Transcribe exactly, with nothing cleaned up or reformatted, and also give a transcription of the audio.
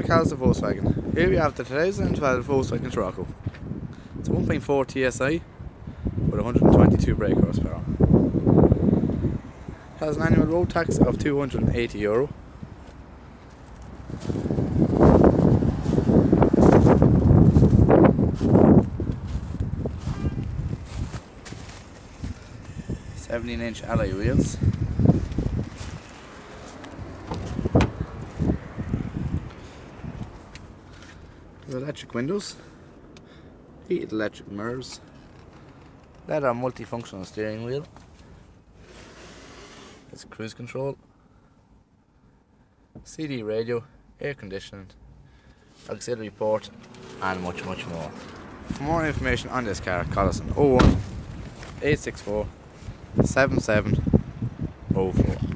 McAllister Volkswagen. Here we have the two thousand twelve Volkswagen Scirocco. It's a one point four T S I with one hundred twenty-two brake horsepower. It has an annual road tax of two hundred eighty euro. seventeen inch alloy wheels. There's electric windows, heated electric mirrors, leather multifunctional steering wheel. There's cruise control, C D radio, air conditioning, auxiliary port, and much much more. For more information on this car, call us on oh one, eight six four, seven seven oh four.